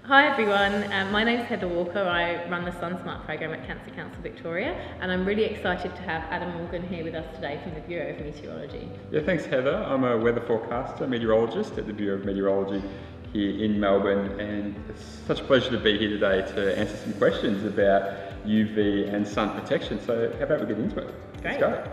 Hi everyone, my name is Heather Walker. I run the SunSmart program at Cancer Council Victoria, and I'm really excited to have Adam Morgan here with us today from the Bureau of Meteorology. Yeah, thanks Heather. I'm a weather forecaster, meteorologist at the Bureau of Meteorology here in Melbourne, and it's such a pleasure to be here today to answer some questions about UV and sun protection. So how about we get into it? Great. Let's go.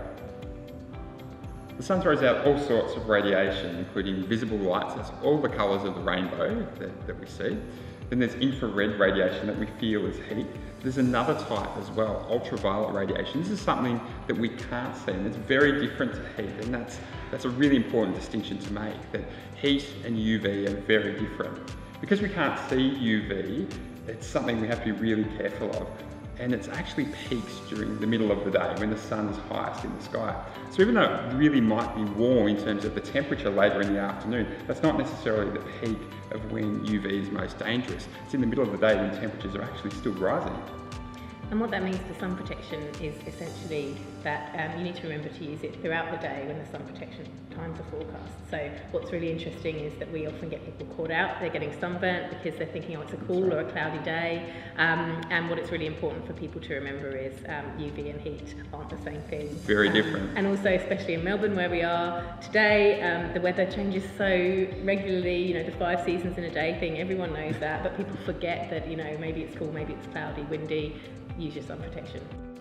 The sun throws out all sorts of radiation, including visible lights. That's all the colours of the rainbow that we see. Then there's infrared radiation that we feel as heat. There's another type as well, ultraviolet radiation. This is something that we can't see, and it's very different to heat, and that's a really important distinction to make, that heat and UV are very different. Because we can't see UV, it's something we have to be really careful of. And it's actually peaks during the middle of the day when the sun is highest in the sky. So even though it really might be warm in terms of the temperature later in the afternoon, that's not necessarily the peak of when UV is most dangerous. It's in the middle of the day when temperatures are actually still rising. And what that means for sun protection is essentially that you need to remember to use it throughout the day when the sun protection times are forecast. So what's really interesting is that we often get people caught out. They're getting sunburnt because they're thinking, oh, it's a cool or a cloudy day. And what it's really important for people to remember is UV and heat aren't the same thing. Very different. And also, especially in Melbourne where we are today, the weather changes so regularly, you know, the 5 seasons in a day thing, everyone knows that, but people forget that, you know, maybe it's cool, maybe it's cloudy, windy. Use your sun protection.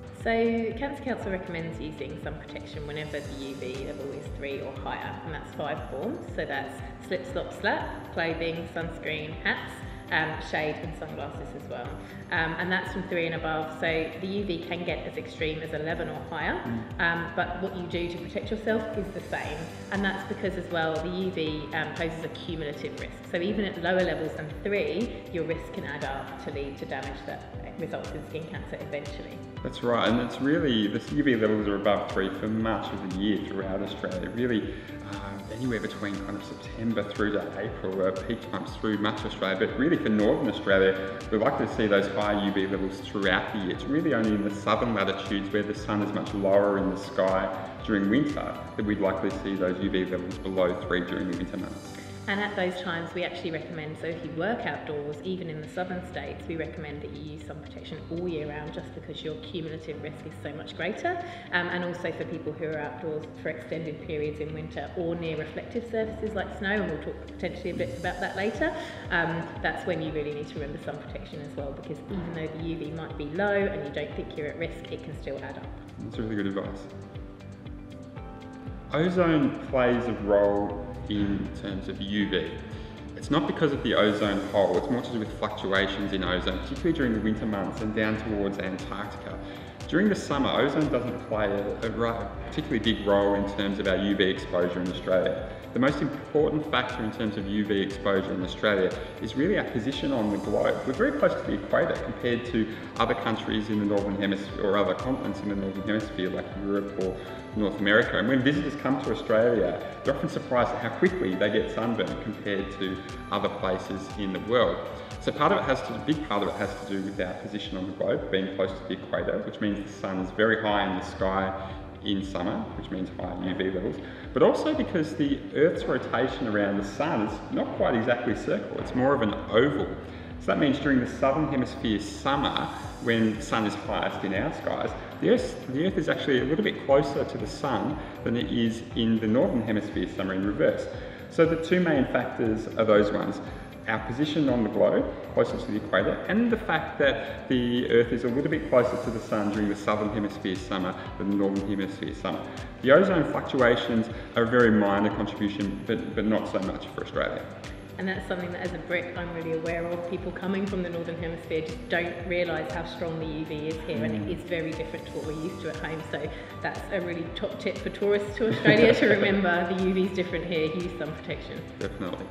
So Cancer Council recommends using sun protection whenever the UV level is 3 or higher, and that's 5 forms. So that's slip, slop, slap, clothing, sunscreen, hats, shade and sunglasses as well. And that's from 3 and above, so the UV can get as extreme as 11 or higher, but what you do to protect yourself is the same, and that's because as well the UV poses a cumulative risk. So even at lower levels than 3, your risk can add up to lead to damage that results in skin cancer eventually. That's right, and it's really, the UV levels are above 3 for much of the year throughout Australia. Really, anywhere between kind of September through to April, peak times through much of Australia, but really for Northern Australia, we're likely to see those high UV levels throughout the year. It's really only in the southern latitudes where the sun is much lower in the sky during winter that we'd likely see those UV levels below 3 during the winter months. And at those times we actually recommend, so if you work outdoors, even in the southern states, we recommend that you use sun protection all year round just because your cumulative risk is so much greater. And also for people who are outdoors for extended periods in winter or near reflective surfaces like snow, and we'll talk potentially a bit about that later, that's when you really need to remember sun protection as well, because even though the UV might be low and you don't think you're at risk, it can still add up. That's really good advice. Ozone plays a role in terms of UV. It's not because of the ozone hole, it's more to do with fluctuations in ozone, particularly during the winter months and down towards Antarctica. During the summer, ozone doesn't play a particularly big role in terms of our UV exposure in Australia. The most important factor in terms of UV exposure in Australia is really our position on the globe. We're very close to the equator compared to other countries in the Northern Hemisphere or other continents in the Northern Hemisphere like Europe or North America. And when visitors come to Australia, they're often surprised at how quickly they get sunburned compared to other places in the world. So a big part of it has to do with our position on the globe, being close to the equator, which means the sun is very high in the sky in summer, which means high UV levels, but also because the Earth's rotation around the sun is not quite exactly circular, it's more of an oval. So that means during the southern hemisphere summer, when the sun is highest in our skies, the Earth is actually a little bit closer to the sun than it is in the northern hemisphere summer in reverse. So the two main factors are those ones: our position on the globe, closer to the equator, and the fact that the Earth is a little bit closer to the sun during the southern hemisphere summer than the northern hemisphere summer. The ozone fluctuations are a very minor contribution, but not so much for Australia. And that's something that as a Brit I'm really aware of. People coming from the Northern Hemisphere just don't realise how strong the UV is here, and it is very different to what we're used to at home. So that's a really top tip for tourists to Australia to remember the UV is different here, use sun protection. Definitely.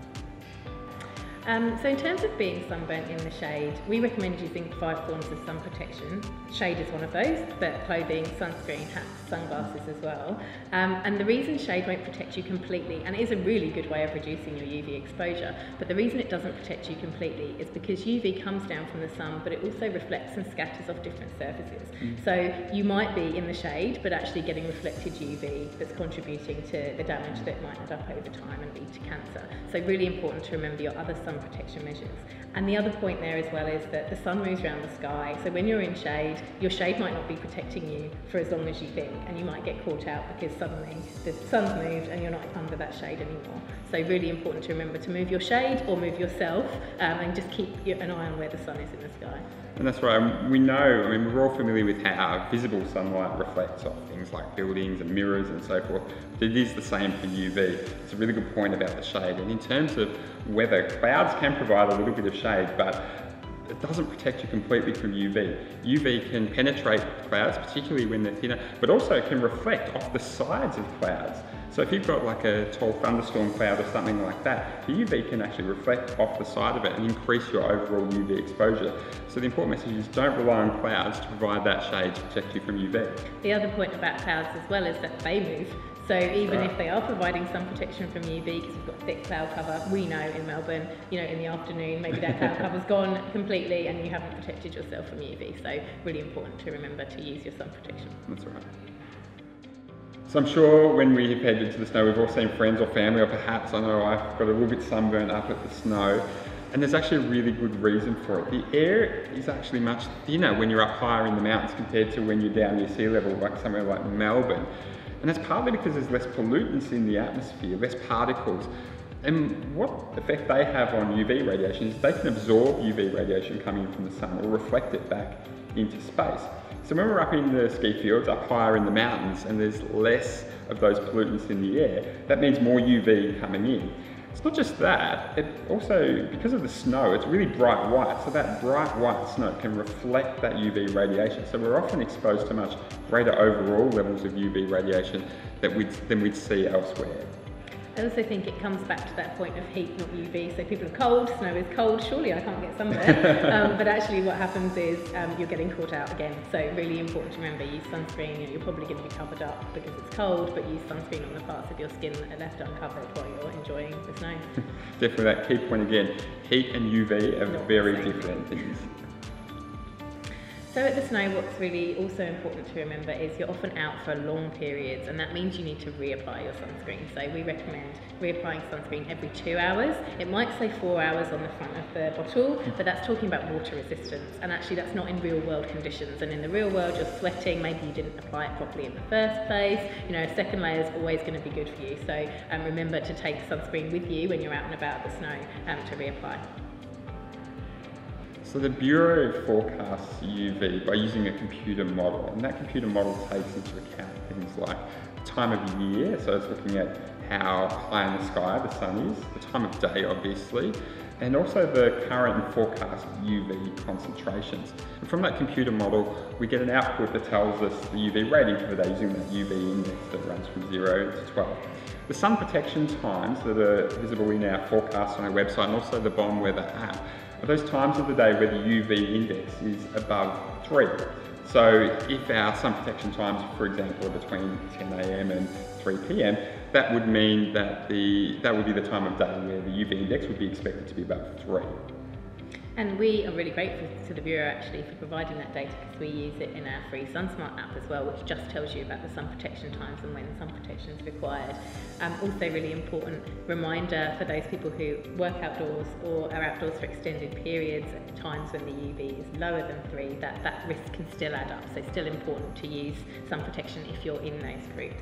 So in terms of being sunburnt in the shade, we recommend using 5 forms of sun protection. Shade is one of those, but clothing, sunscreen, hats, sunglasses as well. And the reason shade won't protect you completely, and it is a really good way of reducing your UV exposure, but the reason it doesn't protect you completely is because UV comes down from the sun, but it also reflects and scatters off different surfaces. So you might be in the shade, but actually getting reflected UV that's contributing to the damage that might add up over time and lead to cancer. So really important to remember your other sun sun protection measures. And the other point there as well is that the sun moves around the sky, so when you're in shade, your shade might not be protecting you for as long as you think, and you might get caught out because suddenly the sun's moved and you're not under that shade anymore. So really important to remember to move your shade or move yourself, and just keep an eye on where the sun is in the sky. And that's right, we know, I mean, we're all familiar with how visible sunlight reflects off things like buildings and mirrors and so forth, but it is the same for UV. It's a really good point about the shade. And in terms of weather, clouds can provide a little bit of shade, but it doesn't protect you completely from UV. UV can penetrate clouds, particularly when they're thinner, but also can reflect off the sides of clouds. So if you've got like a tall thunderstorm cloud or something like that, the UV can actually reflect off the side of it and increase your overall UV exposure. So the important message is don't rely on clouds to provide that shade to protect you from UV. The other point about clouds as well is that they move. So even if they are providing some protection from UV, because we've got thick cloud cover, we know in Melbourne, you know, in the afternoon, maybe that cloud cover's gone completely and you haven't protected yourself from UV. So really important to remember to use your sun protection. That's right. So I'm sure when we have headed to the snow, we've all seen friends or family, or perhaps, I know I've got a little bit sunburned up at the snow, and there's actually a really good reason for it. The air is actually much thinner when you're up higher in the mountains compared to when you're down near sea level, like somewhere like Melbourne. And that's partly because there's less pollutants in the atmosphere, less particles. And what effect they have on UV radiation is they can absorb UV radiation coming from the sun or reflect it back into space. So when we're up in the ski fields, up higher in the mountains, and there's less of those pollutants in the air, that means more UV coming in. It's not just that, it also, because of the snow, it's really bright white, so that bright white snow can reflect that UV radiation. So we're often exposed to much greater overall levels of UV radiation than we'd see elsewhere. I also think it comes back to that point of heat, not UV. So people are cold, snow is cold, surely I can't get sunburned. But actually what happens is you're getting caught out again. So really important to remember, use sunscreen. You're probably going to be covered up because it's cold, but use sunscreen on the parts of your skin that are left uncovered while you're enjoying the snow. Definitely that key point again, heat and UV are very different things. So at the snow, what's really also important to remember is you're often out for long periods, and that means you need to reapply your sunscreen. So we recommend reapplying sunscreen every 2 hours. It might say 4 hours on the front of the bottle, but that's talking about water resistance, and actually that's not in real world conditions. And in the real world, you're sweating, maybe you didn't apply it properly in the first place. You know, a second layer is always going to be good for you. So remember to take sunscreen with you when you're out and about the snow to reapply. So the Bureau forecasts UV by using a computer model, and that computer model takes into account things like the time of year, so it's looking at how high in the sky the sun is, the time of day obviously, and also the current and forecast UV concentrations. And from that computer model, we get an output that tells us the UV rating for the day using that UV index that runs from 0 to 12. The sun protection times that are visible in our forecast on our website and also the Bomb Weather app are those times of the day where the UV index is above 3. So if our sun protection times, for example, are between 10 AM and 3 PM, that would mean that that would be the time of day where the UV index would be expected to be above 3. And we are really grateful to the Bureau actually for providing that data, because we use it in our free SunSmart app as well, which just tells you about the sun protection times and when sun protection is required. Also really important reminder for those people who work outdoors or are outdoors for extended periods at times when the UV is lower than 3, that risk can still add up. So still important to use sun protection if you're in those groups.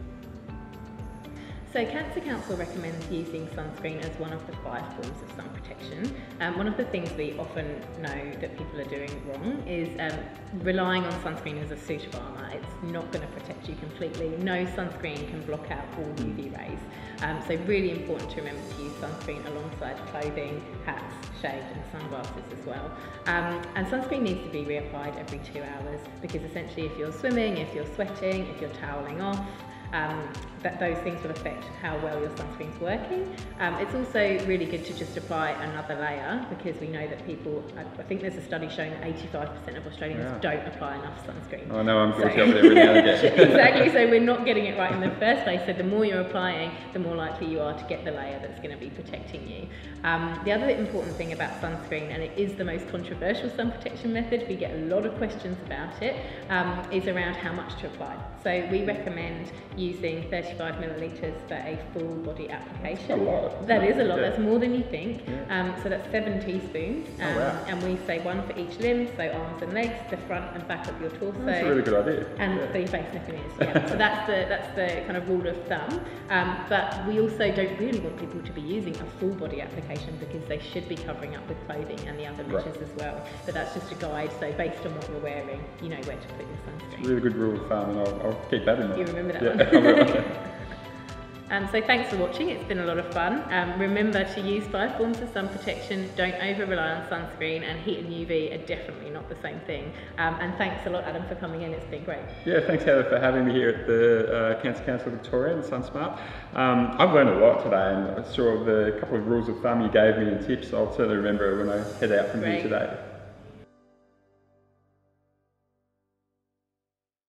So Cancer Council recommends using sunscreen as one of the 5 forms of sun protection. One of the things we often know that people are doing wrong is relying on sunscreen as a suit of armour. It's not going to protect you completely. No sunscreen can block out all UV rays. So really important to remember to use sunscreen alongside clothing, hats, shade and sunglasses as well. And sunscreen needs to be reapplied every 2 hours, because essentially if you're swimming, if you're sweating, if you're toweling off, that those things will affect how well your sunscreen's working. It's also really good to just apply another layer, because we know that people, I think there's a study showing that 85% of Australians don't apply enough sunscreen. I know, I'm guilty of it every now and again. Exactly, so we're not getting it right in the first place. So the more you're applying, the more likely you are to get the layer that's going to be protecting you. The other important thing about sunscreen, and it is the most controversial sun protection method, we get a lot of questions about it, is around how much to apply. So we recommend using 35 millilitres for a full body application. That's a lot. That is a lot, Yeah. that's more than you think. Yeah. So that's 7 teaspoons. Oh, wow. And we say 1 for each limb, so arms and legs, the front and back of your torso. That's a really good idea. And yeah. for your face, neck and ears, yeah. So that's the kind of rule of thumb. But we also don't really want people to be using a full body application because they should be covering up with clothing and the other measures as well. But that's just a guide, so based on what you're wearing, you know where to put your sunscreen. Really good rule of thumb, and I'll keep that in mind. You remember that yeah, one? I will, okay. So thanks for watching, it's been a lot of fun. Remember to use 5 forms of sun protection, don't over rely on sunscreen, and heat and UV are definitely not the same thing. And thanks a lot, Adam, for coming in, it's been great. Yeah, thanks Heather for having me here at the Cancer Council of Victoria and SunSmart. I've learned a lot today, and I saw the couple of rules of thumb you gave me and tips I'll certainly remember when I head out from here today.